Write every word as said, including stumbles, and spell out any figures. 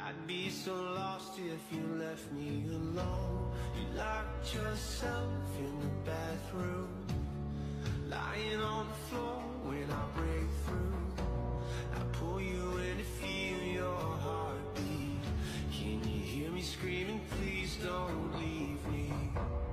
I'd be so lost if you left me alone. You locked yourself in the bathroom, lying on the floor when I break through. I pull you in to feel your heartbeat. Can you hear me screaming, please don't leave me?